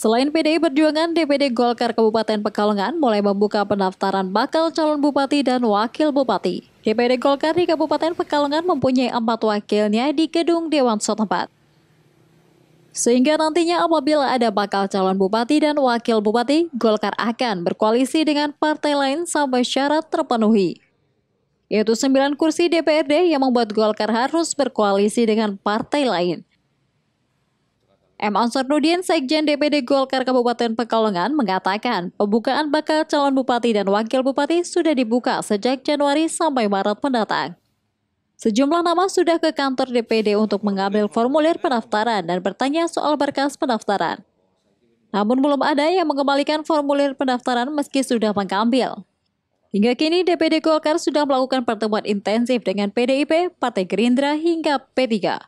Selain PDI Perjuangan, DPD Golkar Kabupaten Pekalongan mulai membuka pendaftaran bakal calon bupati dan wakil bupati. DPD Golkar di Kabupaten Pekalongan mempunyai 4 wakilnya di gedung Dewan setempat. Sehingga nantinya apabila ada bakal calon bupati dan wakil bupati, Golkar akan berkoalisi dengan partai lain sampai syarat terpenuhi. Yaitu 9 kursi DPRD yang membuat Golkar harus berkoalisi dengan partai lain. M. Ansarudin, Sekjen DPD Golkar Kabupaten Pekalongan, mengatakan pembukaan bakal calon bupati dan wakil bupati sudah dibuka sejak Januari sampai Maret mendatang. Sejumlah nama sudah ke kantor DPD untuk mengambil formulir pendaftaran dan bertanya soal berkas pendaftaran. Namun belum ada yang mengembalikan formulir pendaftaran meski sudah mengambil. Hingga kini DPD Golkar sudah melakukan pertemuan intensif dengan PDIP, Partai Gerindra hingga P3.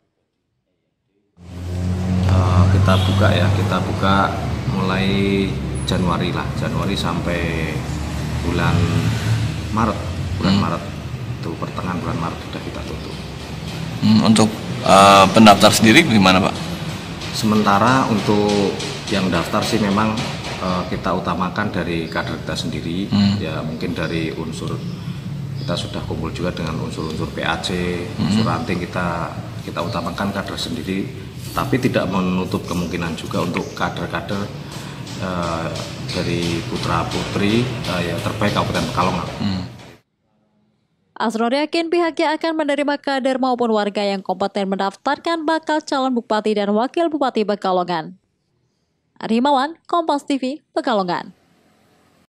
Kita buka mulai Januari sampai bulan Maret, itu pertengahan bulan Maret sudah kita tutup. Untuk pendaftar sendiri gimana Pak? Sementara untuk yang daftar sih memang kita utamakan dari kader kita sendiri, ya mungkin dari unsur kita sudah kumpul juga dengan unsur-unsur PAC, unsur ranting kita utamakan kader sendiri, tapi tidak menutup kemungkinan juga untuk kader-kader dari putra-putri ya terbaik Kabupaten Pekalongan. Asror yakin pihaknya akan menerima kader maupun warga yang kompeten mendaftarkan bakal calon bupati dan wakil bupati Pekalongan. Arimawan, Kompas TV, Pekalongan.